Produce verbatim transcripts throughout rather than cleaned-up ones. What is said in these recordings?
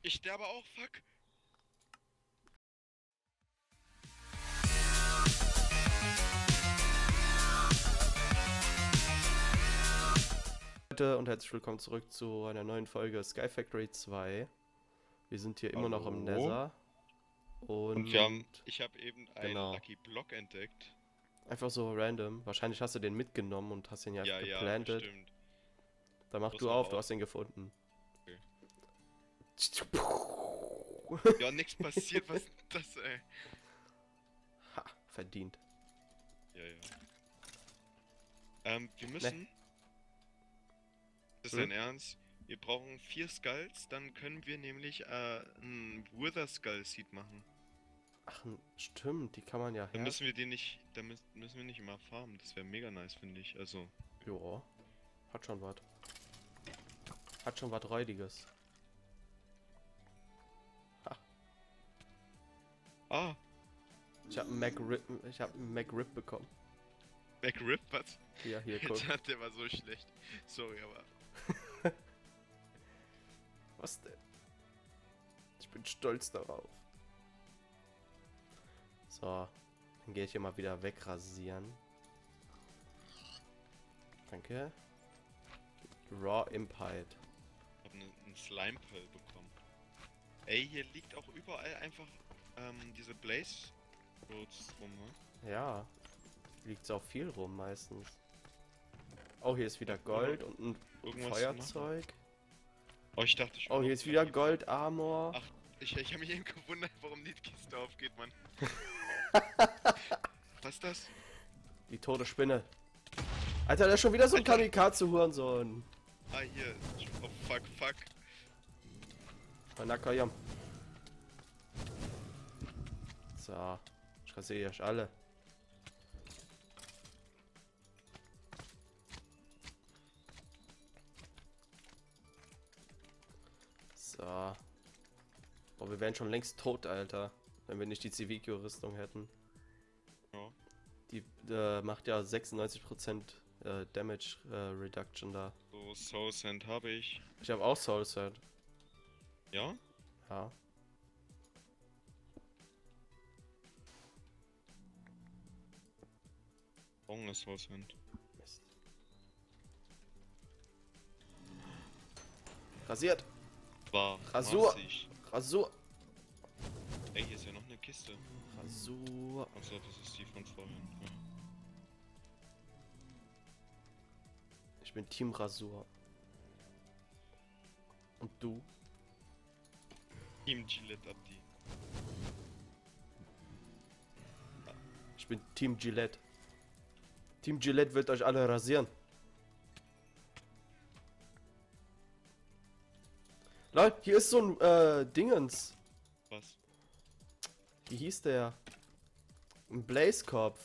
Ich sterbe auch, fuck. Leute und herzlich willkommen zurück zu einer neuen Folge Sky Factory zwei. Wir sind hier immer noch im Hallo? Nether. Und, Und wir haben, ich habe eben einen genau. Lucky Block entdeckt. Einfach so random. Wahrscheinlich hast du den mitgenommen und hast ihn ja Ja, einfach ja, geplantet. bestimmt. Dann mach Muss du aber auf, du auch- hast ihn gefunden. Okay. Ja, nichts passiert, was ist das, ey? Ha, verdient. Ja, ja. Ähm, wir müssen... Das ist Hm? dein Ernst? Wir brauchen vier Skulls, dann können wir nämlich äh, ein Wither Skull Seed machen. Ach, stimmt, die kann man ja Dann her... müssen wir den nicht, dann müssen, müssen wir nicht immer farmen. Das wäre mega nice, finde ich. Also, Joa, hat schon was. Hat schon was Räudiges. Ha, ah, ich hab einen McRib, ich hab einen McRib bekommen. McRib, was? Ja, hier, guck. Der war so schlecht. Sorry, aber... Was denn? Ich bin stolz darauf. So, dann gehe ich hier mal wieder wegrasieren. Danke. Raw Impide. Ich habe einen Slime Pearl bekommen. Ey, hier liegt auch überall einfach ähm, diese Blaze Roads rum, ne? Ja, liegt auch viel rum meistens. Oh, hier ist wieder Gold und ein Irgendwas Feuerzeug. Oh, ich dachte schon. Oh, hier ist wieder Gold Armor. Ach, ich, ich habe mich eben gewundert, warum die Kiste aufgeht, Mann. Was ist das? Die tote Spinne. Alter, da ist schon wieder so ein Alter. Kamikaze-Hurensohn. Ah, hier. Oh, fuck, fuck. Nakayam. So, ich rasiere euch alle. So. Boah, wir wären schon längst tot, Alter. Wenn wir nicht die Civico-Rüstung hätten. Ja. Die äh, macht ja sechsundneunzig Prozent äh, Damage äh, Reduction da. So, Soul Sand habe ich. Ich habe auch Soul Sand. Ja? Ja. Warum ist Soul Sand? Mist. Rasiert! War. Rasur. massig. Rasur! Ey, hier ist ja noch eine Kiste. Rasur! Achso, das ist die von vorhin. Ja. Ich bin Team Rasur. Und du? Team Gillette Abdi. Ich bin Team Gillette. Team Gillette wird euch alle rasieren. Leute, hier ist so ein äh, Dingens. Was? Wie hieß der? Ein Blazekopf.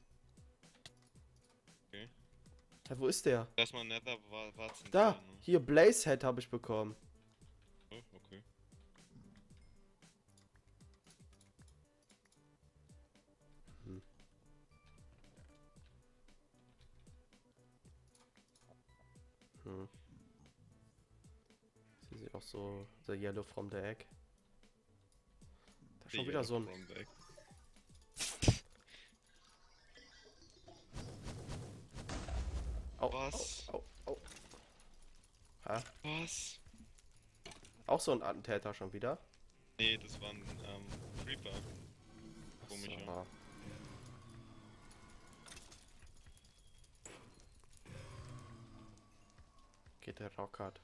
Okay. Ja, wo ist der? Lass mal Nether war warten. Da, Ne? hier Blazehead habe ich bekommen. Oh, okay. Hm. Hm. Sie sieht auch so the yellow from the egg. Da ist schon wieder so ein. Au, Was? Au, au, au. Ha? Was? Auch so ein Attentäter schon wieder. Nee, das war ein ähm, Creeper. Komischer. So. Geht der Rockert.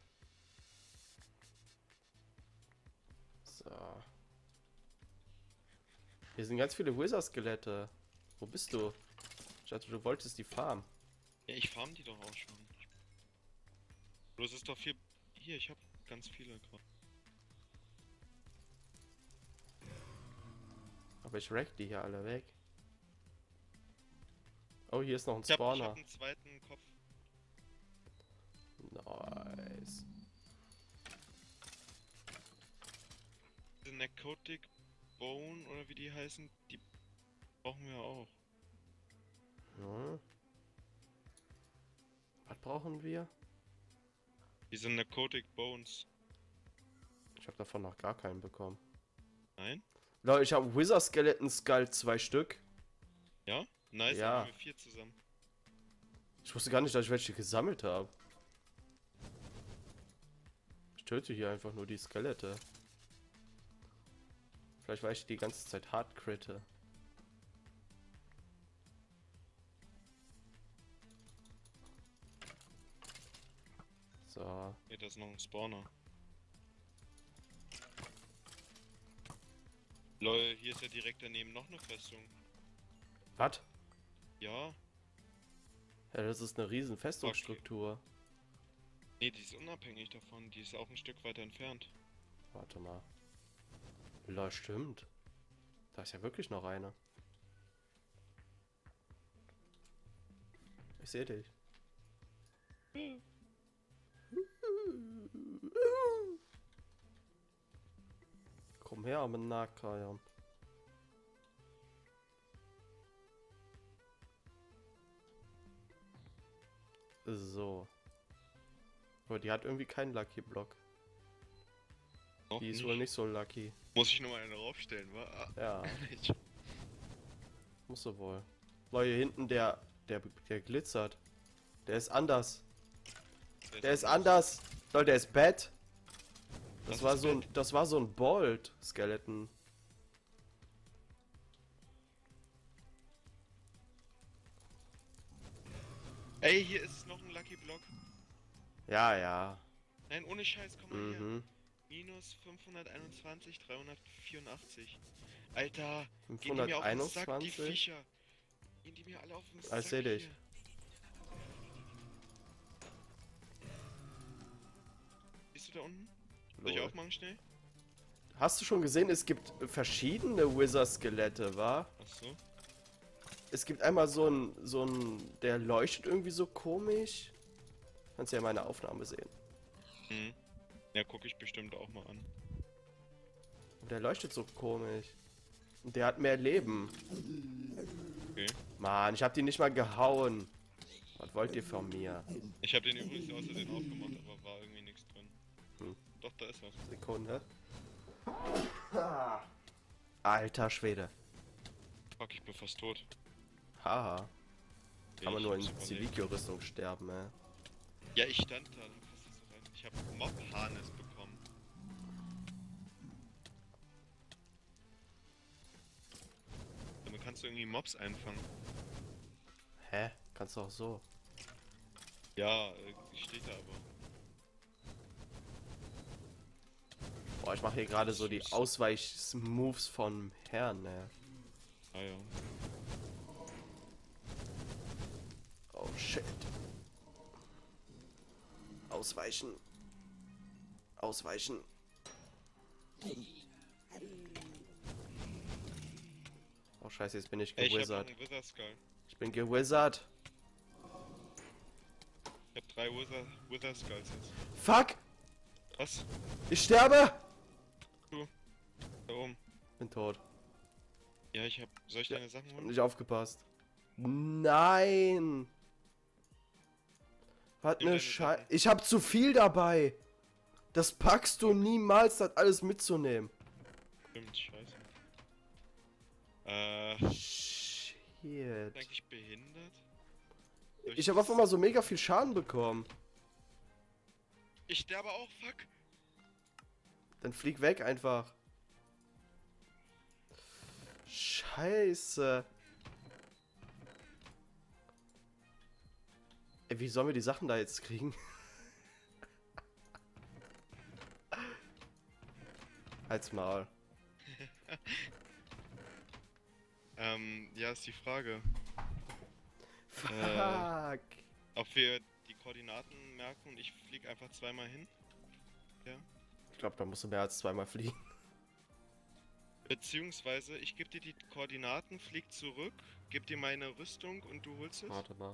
So. Hier sind ganz viele Wizard-Skelette. Wo bist du? Ich dachte, du wolltest die Farm. Ja, ich farm die doch auch schon. Bloß ist doch viel. Hier, ich hab ganz viele gerade. Aber ich rack die hier alle weg. Oh, hier ist noch ein Ich hab, ich Spawner. hab einen zweiten Kopf. Nice. Diese Narcotic Bone oder wie die heißen, die brauchen wir auch. Hm. Was brauchen wir? Diese Narcotic Bones. Ich hab davon noch gar keinen bekommen. Nein? Leute, ich habe Wither Skeleton Skull zwei Stück. Ja? Nice, Ja. dann haben wir vier zusammen. Ich wusste gar nicht, dass ich welche gesammelt habe. Ich töte hier einfach nur die Skelette. Vielleicht weil ich die ganze Zeit hart critte. So. Ne, da ist noch ein Spawner. Lol, hier ist ja direkt daneben noch eine Festung. Was? Ja? Ja, das ist eine riesen Festungsstruktur. Ne, die ist unabhängig davon. Die ist auch ein Stück weiter entfernt. Warte mal. Lol, stimmt. Da ist ja wirklich noch eine. Ich sehe dich. Komm her, mein Nahkajan. So. Aber die hat irgendwie keinen Lucky Block. Noch Die ist wohl nicht so lucky. Muss ich nochmal eine raufstellen, wa? Ah, Ja, ich- muss so wohl. Leute, hier hinten der, der, der glitzert. Der ist anders. Der ist anders. Leute, der ist bad. Das Was war ist so ein, bad? das war so ein Bold Skeleton. Ey, hier ist noch ein Lucky Block. Ja, ja. Nein, ohne Scheiß, komm mal her. Mhm. Minus fünfhunderteinundzwanzig, dreihundertvierundachtzig. Alter, gehen die mir auf den Sack, die fünfhunderteinundzwanzig? Viecher. Gehen die mir alle auf den Sack. Ah, ich seh dich. hier. Bist du da unten? Soll ich Lol. aufmachen schnell? Hast du schon gesehen, es gibt verschiedene Wither-Skelette, wa? Achso. Es gibt einmal so ein, so ein, der leuchtet irgendwie so komisch. Kannst ja meine Aufnahme sehen. Mhm. Ja, gucke ich bestimmt auch mal an. Der leuchtet so komisch. Und der hat mehr Leben. Okay. Mann, ich hab die nicht mal gehauen. Was wollt ihr von mir? Ich habe den übrigens aus Versehen aufgemacht, aber war irgendwie nichts drin. Hm. Doch, da ist was. Sekunde. Alter Schwede. Fuck, ich bin fast tot. Haha. Kann man Ich nur in hab's überlebt. Zivilkio-Rüstung sterben, ey. Ja, ich stand da. Dann passt das so rein. Ich habe Mob-Harness bekommen. Damit kannst du irgendwie Mobs einfangen. Hä? Kannst du auch so. Ja, äh, steht da aber. Boah, ich mache hier gerade so die Ausweich-Moves vom Herrn, ne? Ah ja. Oh shit. Ausweichen. Ausweichen. Oh scheiße, jetzt bin ich Ey, ich hab noch gewizard. einen Wither Skull. Ich bin gewizard. Ich hab drei Wither, Wither Skulls jetzt. Fuck! Was? Ich sterbe! Da oben. Bin tot. Ja, ich hab. Soll ich Ja, deine Sachen Hab holen? nicht aufgepasst. Nein! Was Nimm ne deine Scheiße. Sachen. Ich hab zu viel dabei. Das packst du niemals, das alles mitzunehmen. Stimmt, scheiße. Äh. Shit. Ist eigentlich behindert? Soll Ich habe auf einmal so mega viel Schaden bekommen. Ich sterbe auch, fuck! Dann flieg weg einfach. Scheiße. Ey, wie sollen wir die Sachen da jetzt kriegen? Halt's Maul. Ähm, ja, ist die Frage. Fuck. Ob wir die Koordinaten merken und ich flieg einfach zweimal hin? Ja. Ich glaube, da musst du mehr als zweimal fliegen. Beziehungsweise, ich gebe dir die Koordinaten, flieg zurück, gib dir meine Rüstung und du holst es? Warte mal.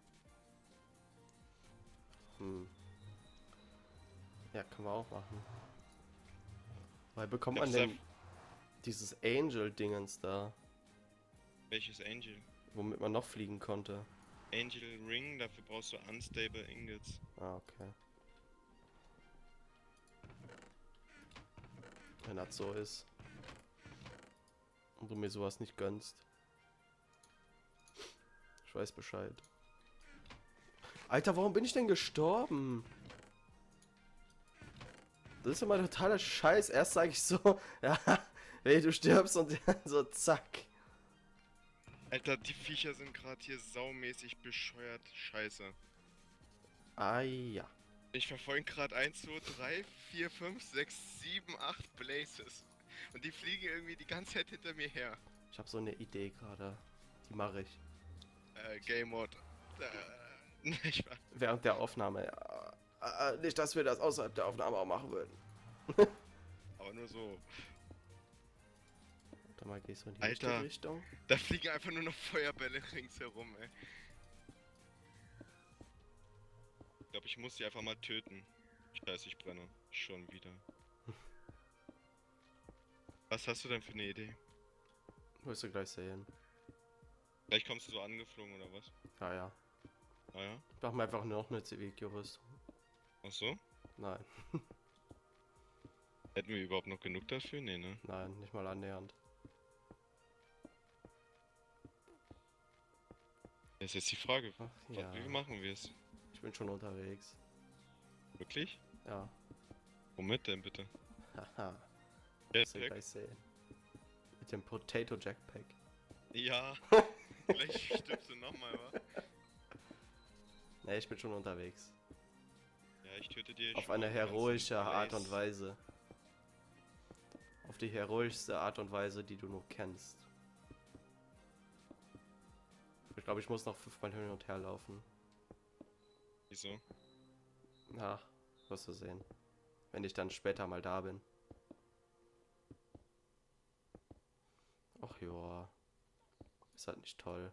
Hm. Ja, können wir auch machen. Weil bekommt Ja, man pass denn auf. dieses Angel-Dingens da, Welches Angel? womit man noch fliegen konnte? Angel Ring, dafür brauchst du Unstable Ingots. Ah, okay. Wenn das so ist. Und du mir sowas nicht gönnst. Ich weiß Bescheid. Alter, warum bin ich denn gestorben? Das ist immer totaler Scheiß. Erst sage ich so, ja, hey, du stirbst und dann so zack. Alter, die Viecher sind gerade hier saumäßig bescheuert. Scheiße. Ah ja. Ich verfolge gerade eins, zwei, drei, vier, fünf, sechs, sieben, acht Blazes. Und die fliegen irgendwie die ganze Zeit hinter mir her. Ich habe so eine Idee gerade. Die mache ich. Äh, Game Mode. Äh, nicht wahr? Während der Aufnahme. Ja. Äh, nicht, dass wir das außerhalb der Aufnahme auch machen würden. Aber nur so. Warte mal, gehst du in die Alter, richtige Richtung? Da fliegen einfach nur noch Feuerbälle ringsherum, ey. Ich glaube, ich muss die einfach mal töten. Scheiße, ich brenne. Schon wieder. Was hast du denn für eine Idee? Wirst du gleich sehen. Gleich kommst du so angeflogen oder was? Ja, ja. Ah ja? Ich mach mir einfach nur noch eine Zivilgerüstung. Ach so? Nein. Hätten wir überhaupt noch genug dafür? Nee, ne? Nein, nicht mal annähernd. Das ist jetzt die Frage. Ach, ja. Wie machen wir es? Ich bin schon unterwegs. Wirklich? Ja. Womit denn bitte? Haha. Wirst du Jetpack? gleich sehen. Mit dem Potato Jackpack. Ja. Vielleicht stirbst du nochmal, wa? Ne, ich bin schon unterwegs. Ja, ich töte dir Auf schon eine mal die ganzen heroische Art und Blaze. Weise. Auf die heroischste Art und Weise, die du nur kennst. Ich glaube, ich muss noch fünfmal hin und her laufen. Wieso? Na, wirst du sehen. Wenn ich dann später mal da bin. Ach joa. Ist halt nicht toll.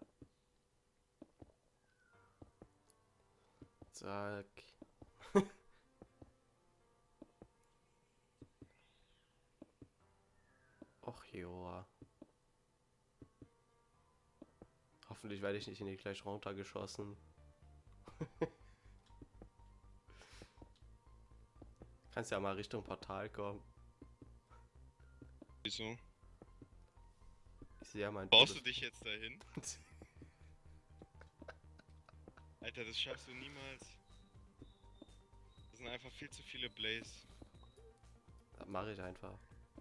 Zack. Ach joa. Hoffentlich werde ich nicht in die gleich runtergeschossen. Kannst ja mal Richtung Portal kommen. Wieso? Ich sehe ja mein Baust du Todes- dich jetzt dahin? Alter, das schaffst du niemals. Das sind einfach viel zu viele Blaze. Das mache ich einfach.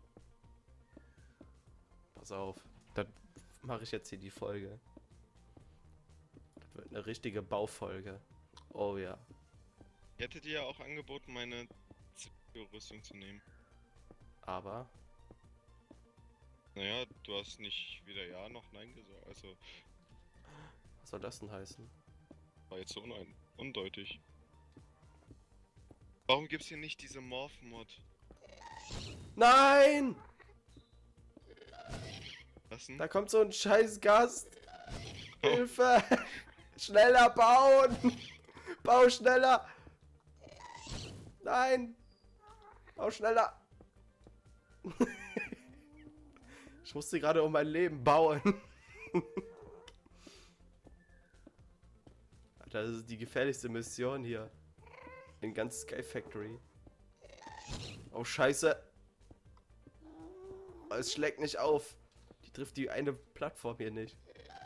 Pass auf. Das mache ich jetzt hier die Folge. Das wird eine richtige Baufolge. Oh ja. Ich hätte dir ja auch angeboten, meine Rüstung zu nehmen. Aber Naja, du hast nicht weder ja noch nein gesagt. Also, was soll das denn heißen? war jetzt so unein undeutig. Warum gibt's hier nicht diese Morph-Mod? Nein! Was denn? Da kommt so ein scheiß Gast. Hilfe! Schneller bauen! Bau schneller! Nein! Bau schneller! Ich musste gerade um mein Leben bauen. Alter, das ist die gefährlichste Mission hier. In ganz Sky Factory. Oh Scheiße! Oh, es schlägt nicht auf. Die trifft die eine Plattform hier nicht.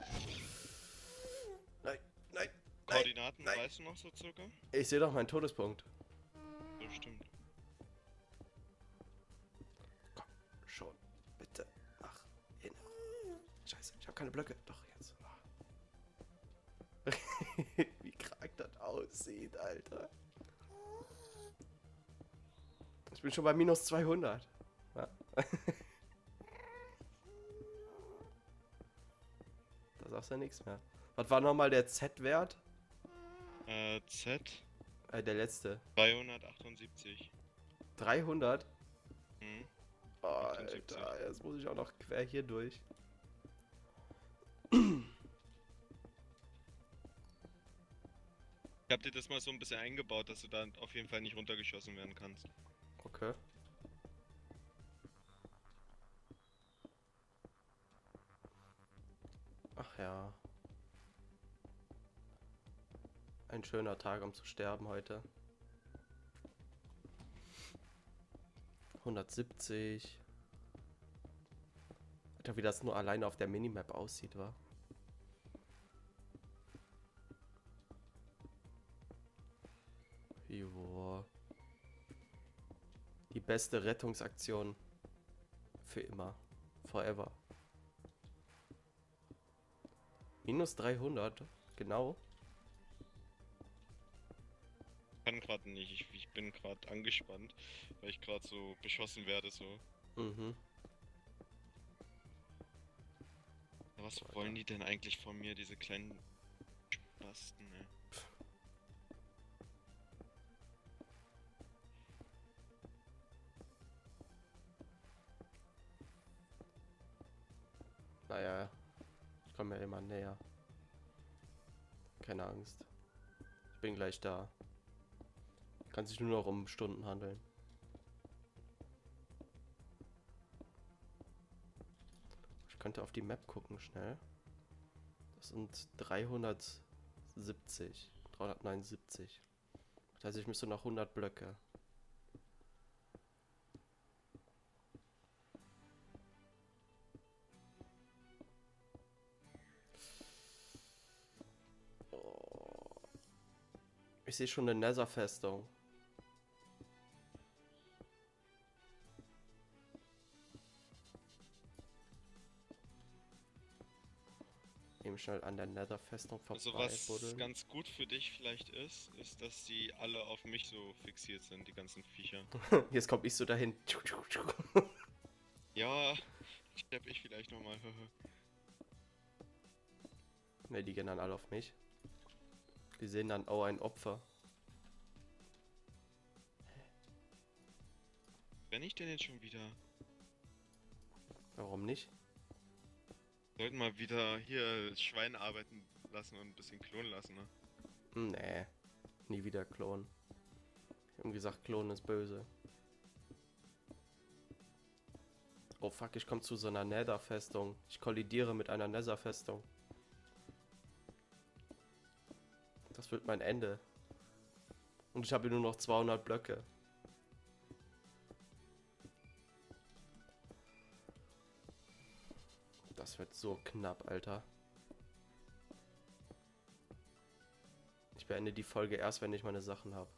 Nein, nein, nein, Koordinaten, nein. weißt du noch so circa? Ich sehe doch meinen Todespunkt. So stimmt. Komm, schon, bitte. Ach, hin. Scheiße, ich habe keine Blöcke. Doch, jetzt. Wie krank das aussieht, Alter. Ich bin schon bei minus zweihundert. Ja. Da sagst du ja nichts mehr. Was war nochmal der Z-Wert? Äh, Z Äh, der letzte. dreihundertachtundsiebzig. dreihundert? Hm. Oh, achtundsiebzig. Alter, jetzt muss ich auch noch quer hier durch. Ich hab dir das mal so ein bisschen eingebaut, dass du da auf jeden Fall nicht runtergeschossen werden kannst. Okay. Ach ja. Ein schöner Tag, um zu sterben heute. hundertsiebzig. Alter, wie das nur alleine auf der Minimap aussieht, wa? Joa. Die beste Rettungsaktion für immer. Forever. Minus dreihundert, genau. Ich kann gerade nicht, ich, ich bin gerade angespannt, weil ich gerade so beschossen werde, so. Mhm. Was wollen die denn eigentlich von mir, diese kleinen Spasten, ey? Naja, ich komme ja immer näher. Keine Angst. Ich bin gleich da. Kann sich nur noch um Stunden handeln. Ich könnte auf die Map gucken, schnell. Das sind dreihundertsiebzig. dreihundertneunundsiebzig. Das heißt, ich müsste noch hundert Blöcke. Ich sehe schon eine Nether-Festung. Eben schnell an der Nether-Festung vorbei. Also was buddeln. ganz gut für dich vielleicht ist, ist, dass die alle auf mich so fixiert sind, die ganzen Viecher. Jetzt komm ich so dahin. Ja, stepp ich vielleicht nochmal. Ne, die gehen dann alle auf mich. Die sehen dann, oh, ein Opfer. Wenn ich denn jetzt schon wieder? Warum nicht? Sollten mal wieder hier Schwein arbeiten lassen und ein bisschen klonen lassen, ne? Nee, nie wieder klonen. Ich hab gesagt, klonen ist böse. Oh fuck, ich komme zu so einer Nether-Festung. Ich kollidiere mit einer Nether-Festung. Das wird mein Ende. Und ich habe nur noch zweihundert Blöcke. Das wird so knapp, Alter. Ich beende die Folge erst, wenn ich meine Sachen habe.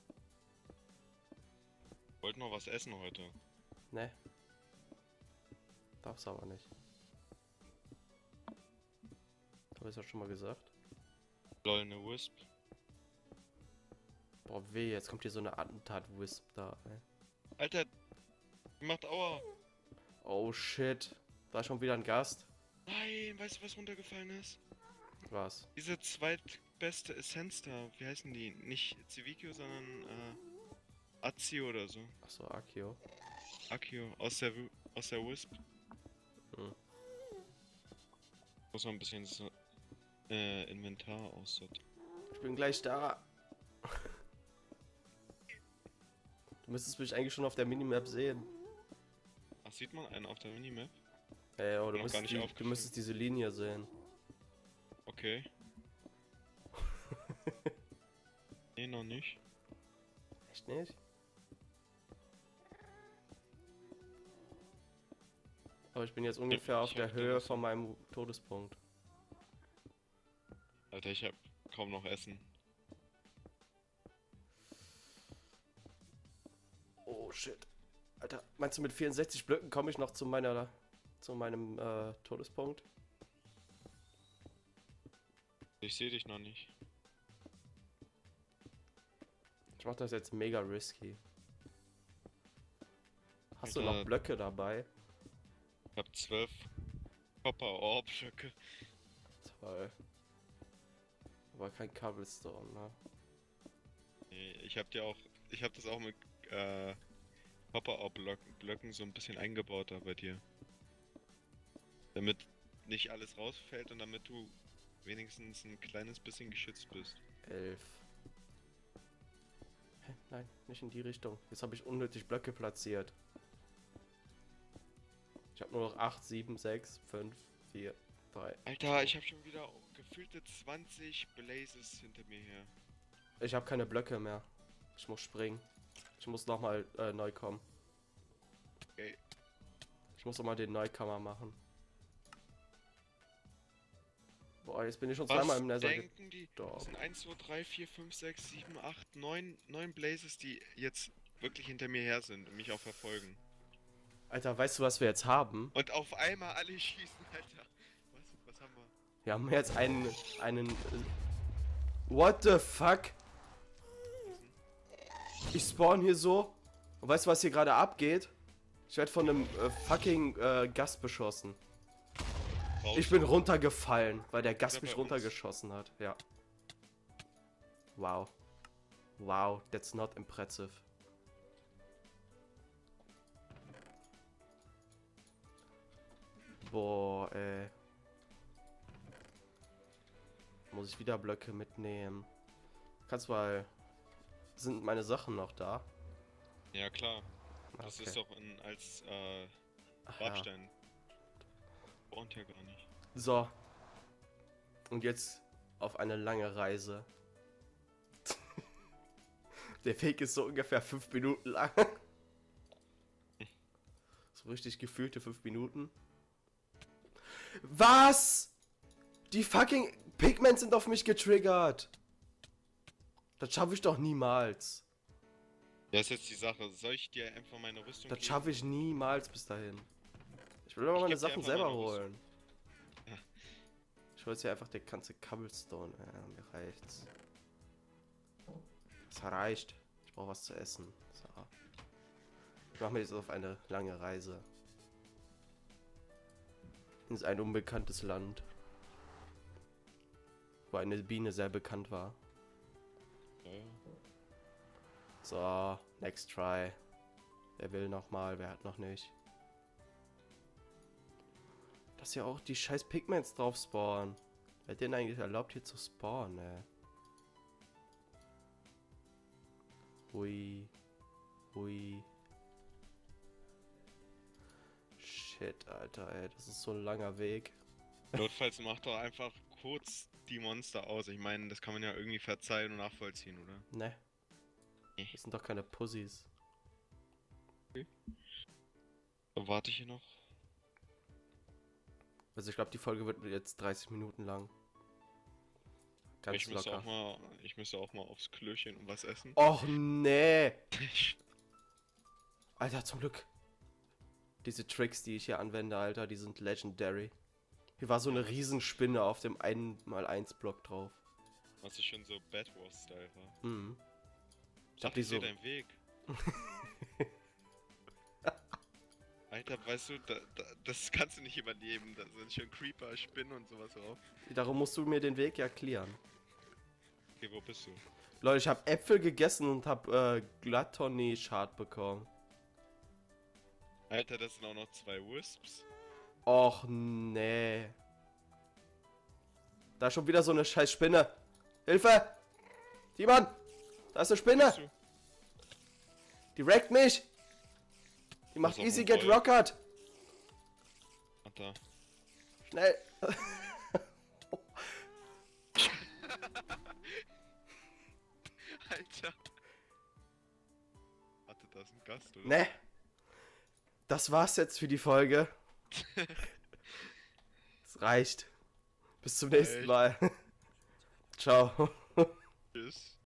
Wollt noch was essen heute? Ne. Darf's aber nicht. Habe ich ja schon mal gesagt. Lol, ne Wisp. Boah, weh, jetzt kommt hier so eine Attentat-Wisp da, ey. Alter, die macht Aua. Oh shit. War schon wieder ein Gast? Nein, weißt du, was runtergefallen ist? Was? Diese zweitbeste Essenz da, wie heißen die? Nicht Civikio, sondern äh, Azio oder so. Achso, Akio. Akio, aus der, Wi- aus der Wisp. Hm. Muss man ein bisschen das äh, Inventar aussortieren. Ich bin gleich da. Du müsstest mich eigentlich schon auf der Minimap sehen. Ach, sieht man einen auf der Minimap? Ey, oh, du, Noch gar müsstest nicht die, du aufgefallen. müsstest diese Linie sehen. Okay. Nee, noch nicht. Echt nicht? Aber ich bin jetzt ungefähr auf ich der hab Höhe da was von meinem Todespunkt. Alter, ich hab kaum noch Essen. Oh shit. Alter, meinst du mit vierundsechzig Blöcken komme ich noch zu meiner zu meinem äh, Todespunkt? Ich sehe dich noch nicht. Ich mach das jetzt mega risky. Hast du Alter. noch Blöcke dabei? Ich hab zwölf Copper Orb Blöcke. Toll. Aber kein Cobblestone, ne? Nee, ich hab dir auch, ich hab das auch mit äh, Copper Orb Blöcken, Blöcken so ein bisschen eingebaut da bei dir. Damit nicht alles rausfällt und damit du wenigstens ein kleines bisschen geschützt bist. Elf. Hä? Nein, nicht in die Richtung. Jetzt habe ich unnötig Blöcke platziert. Ich habe nur noch acht, sieben, sechs, fünf, vier, drei. Alter, ich hab schon wieder gefühlte zwanzig Blazes hinter mir her. Ich habe keine Blöcke mehr. Ich muss springen. Ich muss nochmal äh, neu kommen. muss auch mal den Neukammer machen. Boah, jetzt bin ich schon Was zweimal im Nether denken die? Das gestorben. sind eins, zwei, drei, vier, fünf, sechs, sieben, acht, neun, neun Blazes, die jetzt wirklich hinter mir her sind und mich auch verfolgen. Alter, weißt du, was wir jetzt haben? Und auf einmal alle schießen, Alter. Was, was haben wir? Wir haben jetzt einen, einen... What the fuck? Ich spawn hier so. Und weißt du, was hier gerade abgeht? Ich werde von einem äh, fucking äh, Gast beschossen. Raus. Ich bin runtergefallen, weil der Gast Ja, mich bei uns. runtergeschossen hat. Ja. Wow. Wow, that's not impressive. Boah, ey. Muss ich wieder Blöcke mitnehmen? Kannst mal... Sind meine Sachen noch da? Ja, klar. Das Okay. ist doch in, als äh, Ach ja. Grabstein. Braucht ja gar nicht. So. Und jetzt auf eine lange Reise. Der Weg ist so ungefähr fünf Minuten lang. So richtig gefühlte fünf Minuten. Was? Die fucking Pigments sind auf mich getriggert. Das schaffe ich doch niemals. Ja, ist jetzt die Sache. Soll ich dir einfach meine Rüstung Das geben? schaffe ich niemals bis dahin. Ich will aber Ich meine geb dir Sachen einfach selber meine Rüstung. holen. Ja. Ich hole jetzt hier einfach der ganze Cobblestone. Ja, mir reicht's. Das reicht. Ich brauche was zu essen. So. Ich mache mir jetzt auf eine lange Reise. In ein unbekanntes Land. Wo eine Biene sehr bekannt war. Ja, ja. So, next try. Wer will noch mal, wer hat noch nicht? Dass ja auch die scheiß Pigments drauf spawnen. Wer hat denn eigentlich erlaubt, hier zu spawnen, ey? Hui. Hui. Shit, Alter, ey. Das ist so ein langer Weg. Notfalls mach doch einfach kurz die Monster aus. Ich meine, das kann man ja irgendwie verzeihen und nachvollziehen, oder? Ne. Das sind doch keine Pussys. So, warte ich hier noch. Also ich glaube, die Folge wird jetzt dreißig Minuten lang. Ganz ich müsste locker. auch mal, ich müsste auch mal aufs Klöchen und was essen. Och nee. Alter, zum Glück. Diese Tricks, die ich hier anwende, Alter, die sind legendary. Hier war so eine Riesenspinne auf dem eins mal eins Block drauf. Was ist schon so Bad Wars-Style war. Mhm. Ich hab hab die die so- deinen Weg. Alter, weißt du, da, da, das kannst du nicht überleben. Da sind schon Creeper, Spinnen und sowas drauf. Darum musst du mir den Weg ja klären. Okay, wo bist du? Leute, ich habe Äpfel gegessen und habe äh, Gluttony-Schad bekommen. Alter, das sind auch noch zwei Wisps. Och nee. Da ist schon wieder so eine scheiß Spinne. Hilfe! Timon! Da ist eine Spinne! Bist du? Die wreckt mich! Die macht Was auf easy dem get Wolf? rockert! Ach da. Schnell! Alter. Warte, da ist ein Gast, oder? Ne. Das war's jetzt für die Folge. Es reicht. Bis zum nächsten Echt? Mal. Ciao. Tschüss.